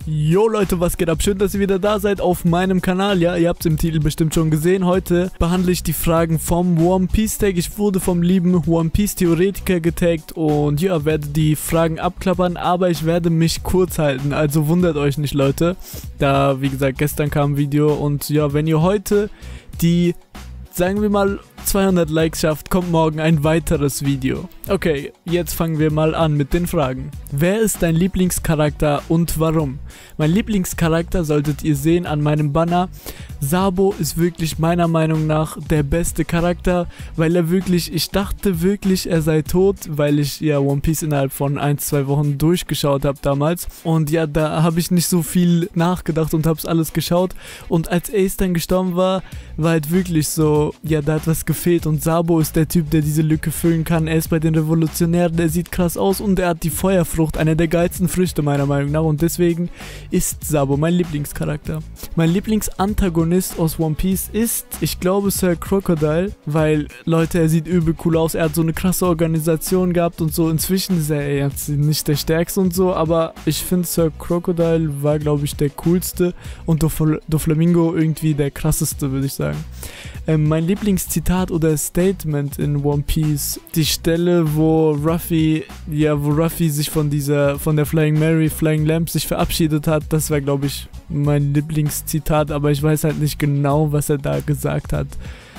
Jo Leute, was geht ab? Schön, dass ihr wieder da seid auf meinem Kanal. Ja, ihr habt es im Titel bestimmt schon gesehen. Heute behandle ich die Fragen vom One Piece Tag. Ich wurde vom lieben One Piece Theoretiker getaggt und ja, werde die Fragen abklappern, aber ich werde mich kurz halten. Also wundert euch nicht, Leute. Da, wie gesagt, gestern kam ein Video und ja, wenn ihr heute die, sagen wir mal, 200 Likes schafft, kommt morgen ein weiteres Video. Okay, jetzt fangen wir mal an mit den Fragen. Wer ist dein Lieblingscharakter und warum? Mein Lieblingscharakter solltet ihr sehen an meinem Banner. Sabo ist wirklich meiner Meinung nach der beste Charakter, weil er wirklich, ich dachte wirklich, er sei tot, weil ich ja One Piece innerhalb von 1-2 Wochen durchgeschaut habe damals. Und ja, da habe ich nicht so viel nachgedacht und habe es alles geschaut. Und als Ace dann gestorben war halt wirklich so, ja, da hat was gefehlt und Sabo ist der Typ, der diese Lücke füllen kann. Er ist bei den Revolutionären, der sieht krass aus und er hat die Feuerfrucht, eine der geilsten Früchte meiner Meinung nach, und deswegen ist Sabo mein Lieblingscharakter. Mein Lieblingsantagonist aus One Piece ist, ich glaube, Sir Crocodile, weil, Leute, er sieht übel cool aus, er hat so eine krasse Organisation gehabt und so. Inzwischen ist er jetzt nicht der stärkste und so, aber ich finde, Sir Crocodile war, glaube ich, der coolste und Doflamingo irgendwie der krasseste, würde ich sagen. Mein Lieblingszitat oder Statement in One Piece, die Stelle, wo Ruffy sich von der Flying Mary, Flying Lamp sich verabschiedet hat, das war, glaube ich, mein Lieblingszitat, aber ich weiß halt nicht genau, was er da gesagt hat.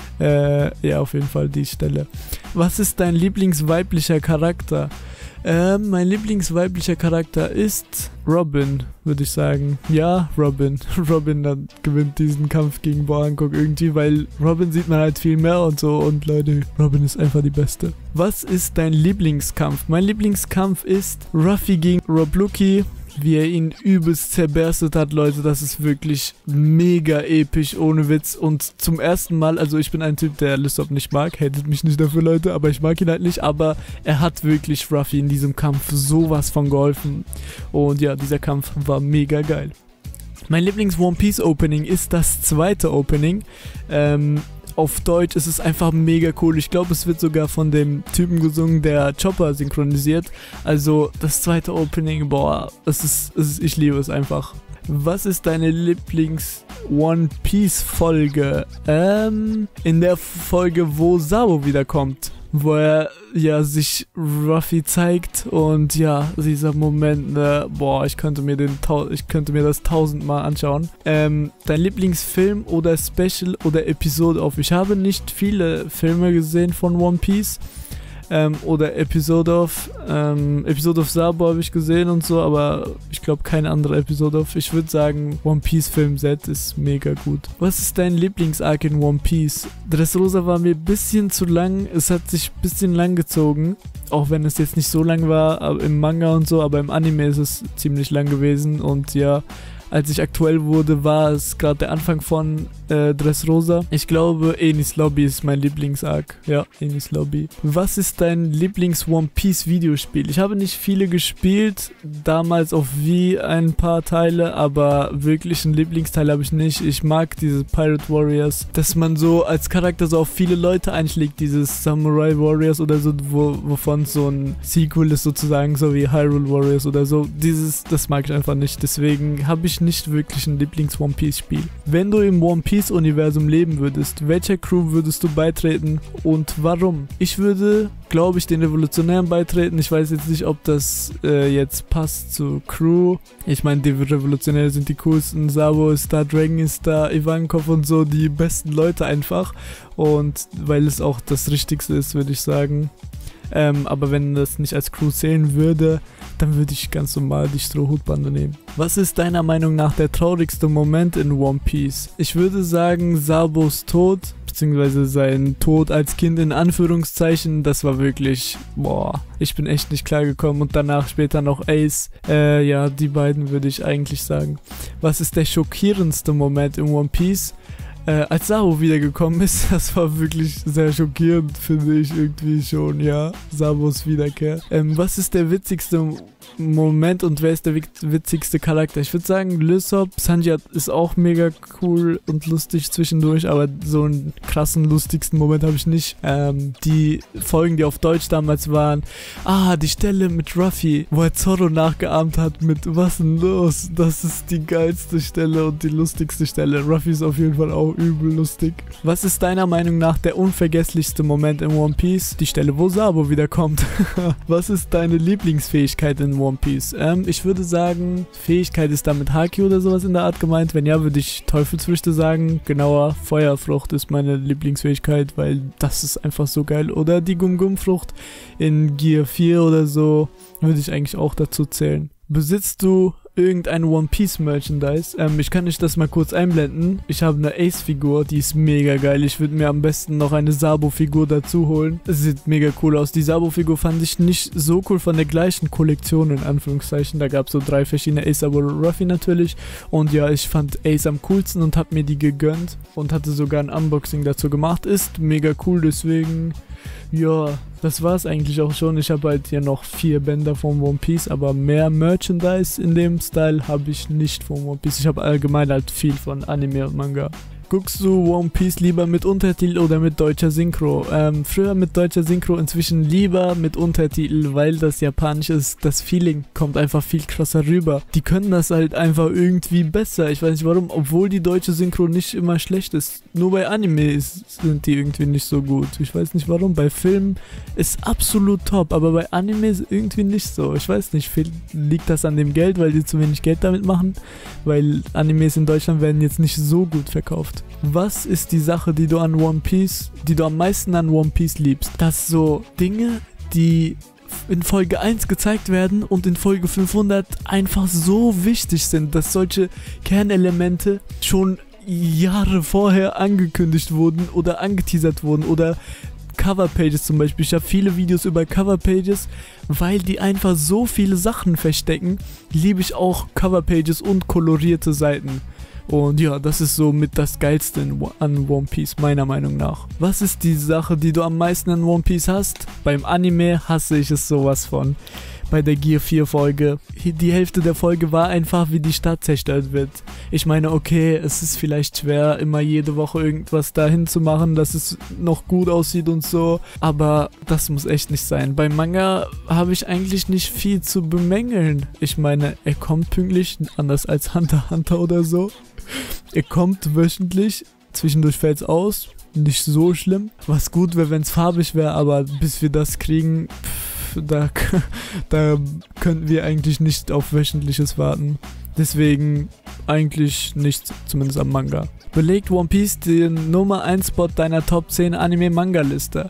Ja, auf jeden Fall die Stelle. Was ist dein Lieblingsweiblicher Charakter? Mein Lieblingsweiblicher Charakter ist Robin, würde ich sagen. Ja, Robin. Robin dann gewinnt diesen Kampf gegen Boa Hancock irgendwie, weil Robin sieht man halt viel mehr und so. Und Leute, Robin ist einfach die Beste. Was ist dein Lieblingskampf? Mein Lieblingskampf ist Ruffy gegen Rob Lucky. Wie er ihn übelst zerberstet hat, Leute, das ist wirklich mega episch, ohne Witz. Und zum ersten Mal, also ich bin ein Typ, der Lysop nicht mag, hatet mich nicht dafür, Leute, aber ich mag ihn halt nicht, aber er hat wirklich Ruffy in diesem Kampf sowas von geholfen. Und ja, dieser Kampf war mega geil. Mein Lieblings-One Piece Opening ist das zweite Opening. Auf Deutsch ist es einfach mega cool. Ich glaube, es wird sogar von dem Typen gesungen, der Chopper synchronisiert. Also das zweite Opening, boah, ich liebe es einfach. Was ist deine Lieblings-One Piece Folge? In der Folge, wo Sabo wiederkommt. Wo er ja sich Ruffy zeigt und ja, dieser Moment, boah, ich könnte mir das 1000-mal anschauen. Dein Lieblingsfilm oder Special oder Episode of? Ich habe nicht viele Filme gesehen von One Piece. Oder Episode of Sabo habe ich gesehen und so, aber ich glaube keine andere Episode of. Ich würde sagen, One Piece Filmset ist mega gut. Was ist dein Lieblings-Arc in One Piece? Dressrosa war mir ein bisschen zu lang, es hat sich ein bisschen lang gezogen, auch wenn es jetzt nicht so lang war im Manga und so, aber im Anime ist es ziemlich lang gewesen und ja, als ich aktuell wurde, war es gerade der Anfang von Dressrosa. Ich glaube, Enies Lobby ist mein Lieblings-Arc. Ja, Enies Lobby. Was ist dein Lieblings-One Piece Videospiel? Ich habe nicht viele gespielt, damals auf Wii ein paar Teile, aber wirklich einen Lieblingsteil habe ich nicht. Ich mag diese Pirate Warriors, dass man so als Charakter so auf viele Leute einschlägt, dieses Samurai Warriors oder so, wovon so ein Sequel ist sozusagen, so wie Hyrule Warriors oder so. Das mag ich einfach nicht, deswegen habe ich nicht wirklich ein Lieblings-One Piece Spiel. Wenn du im One Piece Universum leben würdest, welcher Crew würdest du beitreten und warum? Ich würde, glaube ich, den Revolutionären beitreten. Ich weiß jetzt nicht, ob das jetzt passt zu Crew. Ich meine, die Revolutionäre sind die coolsten. Sabo ist da, Dragon ist da, Ivankov und so, die besten Leute einfach. Und weil es auch das Richtigste ist, würde ich sagen. Aber wenn das nicht als Crew zählen würde, dann würde ich ganz normal die Strohhutbande nehmen. Was ist deiner Meinung nach der traurigste Moment in One Piece? Ich würde sagen, Sabos Tod, beziehungsweise sein Tod als Kind in Anführungszeichen, das war wirklich, boah, ich bin echt nicht klargekommen. Und danach später noch Ace, ja, die beiden würde ich eigentlich sagen. Was ist der schockierendste Moment in One Piece? Als Sabo wiedergekommen ist, das war wirklich sehr schockierend, finde ich irgendwie schon, ja, Sabos Wiederkehr. Was ist der witzigste Moment und wer ist der witzigste Charakter? Ich würde sagen Lysop. Sanji ist auch mega cool und lustig zwischendurch, aber so einen krassen, lustigsten Moment habe ich nicht. Die Folgen, die auf Deutsch damals waren, die Stelle mit Ruffy, wo er Zorro nachgeahmt hat mit was denn los? Das ist die geilste Stelle und die lustigste Stelle. Ruffy ist auf jeden Fall auch übel lustig. Was ist deiner Meinung nach der unvergesslichste Moment in One Piece? Die Stelle, wo Sabo wiederkommt. Was ist deine Lieblingsfähigkeit in One Piece? Ich würde sagen, Fähigkeit ist damit Haki oder sowas in der Art gemeint. Wenn ja, würde ich Teufelsfrüchte sagen. Genauer, Feuerfrucht ist meine Lieblingsfähigkeit, weil das ist einfach so geil. Oder die Gum-Gum-Frucht in Gear 4 oder so, würde ich eigentlich auch dazu zählen. Besitzt du irgendein One Piece Merchandise? Ich kann euch das mal kurz einblenden. Ich habe eine Ace-Figur, die ist mega geil. Ich würde mir am besten noch eine Sabo-Figur dazu holen. Es sieht mega cool aus. Die Sabo-Figur fand ich nicht so cool von der gleichen Kollektion, in Anführungszeichen. Da gab es so 3 verschiedene Ace, Sabo, Ruffy natürlich. Und ja, ich fand Ace am coolsten und habe mir die gegönnt. Und hatte sogar ein Unboxing dazu gemacht. Ist mega cool, deswegen... Ja, das war's eigentlich auch schon. Ich habe halt hier noch 4 Bänder von One Piece, aber mehr Merchandise in dem Style habe ich nicht von One Piece. Ich habe allgemein halt viel von Anime und Manga. Guckst du One Piece lieber mit Untertitel oder mit deutscher Synchro? Früher mit deutscher Synchro, inzwischen lieber mit Untertitel, weil das Japanisch ist, das Feeling kommt einfach viel krasser rüber. Die können das halt einfach irgendwie besser, ich weiß nicht warum, obwohl die deutsche Synchro nicht immer schlecht ist. Nur bei Anime sind die irgendwie nicht so gut. Ich weiß nicht warum, bei Filmen ist absolut top, aber bei Anime ist irgendwie nicht so. Ich weiß nicht, liegt das an dem Geld, weil die zu wenig Geld damit machen? Weil Animes in Deutschland werden jetzt nicht so gut verkauft. Was ist die Sache, die du am meisten an One Piece liebst? Dass so Dinge, die in Folge 1 gezeigt werden und in Folge 500 einfach so wichtig sind, dass solche Kernelemente schon Jahre vorher angekündigt wurden oder angeteasert wurden oder Coverpages zum Beispiel. Ich habe viele Videos über Coverpages, weil die einfach so viele Sachen verstecken, liebe ich auch Coverpages und kolorierte Seiten. Und ja, das ist so mit das Geilste an One Piece, meiner Meinung nach. Was ist die Sache, die du am meisten an One Piece hast? Beim Anime hasse ich es sowas von. Bei der Gear 4 Folge. Die Hälfte der Folge war einfach, wie die Stadt zerstört wird. Ich meine, okay, es ist vielleicht schwer, immer jede Woche irgendwas dahin zu machen, dass es noch gut aussieht und so. Aber das muss echt nicht sein. Beim Manga habe ich eigentlich nicht viel zu bemängeln. Ich meine, er kommt pünktlich, anders als Hunter x Hunter oder so. Er kommt wöchentlich, zwischendurch fällt es aus, nicht so schlimm. Was gut wäre, wenn es farbig wäre, aber bis wir das kriegen, da könnten wir eigentlich nicht auf wöchentliches warten. Deswegen eigentlich nichts, zumindest am Manga. Belegt One Piece den Nummer 1 Spot deiner Top 10 Anime-Manga-Liste.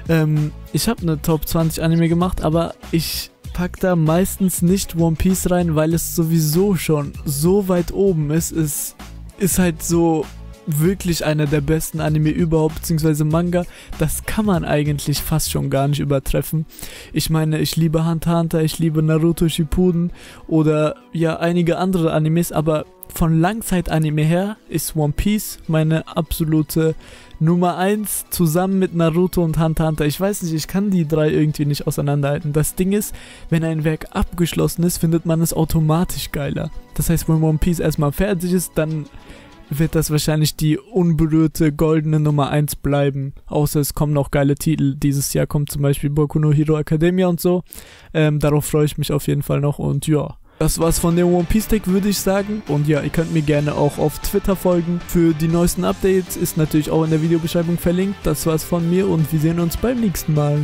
Ich habe eine Top 20 Anime gemacht, aber ich pack da meistens nicht One Piece rein, weil es sowieso schon so weit oben ist. Es ist halt so wirklich einer der besten Anime überhaupt, beziehungsweise Manga. Das kann man eigentlich fast schon gar nicht übertreffen. Ich meine, ich liebe Hunter x Hunter, ich liebe Naruto Shippuden oder ja einige andere Animes, aber von Langzeit-Anime her ist One Piece meine absolute Nummer 1 zusammen mit Naruto und Hunter x Hunter. Ich weiß nicht, ich kann die 3 irgendwie nicht auseinanderhalten. Das Ding ist, wenn ein Werk abgeschlossen ist, findet man es automatisch geiler. Das heißt, wenn One Piece erstmal fertig ist, dann wird das wahrscheinlich die unberührte goldene Nummer 1 bleiben. Außer es kommen noch geile Titel. Dieses Jahr kommt zum Beispiel Boku no Hero Academia und so. Darauf freue ich mich auf jeden Fall noch und ja. Das war's von dem One Piece Tag, würde ich sagen. Und ja, ihr könnt mir gerne auch auf Twitter folgen. Für die neuesten Updates ist natürlich auch in der Videobeschreibung verlinkt. Das war's von mir und wir sehen uns beim nächsten Mal.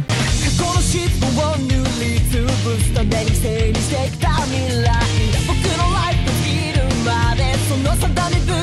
So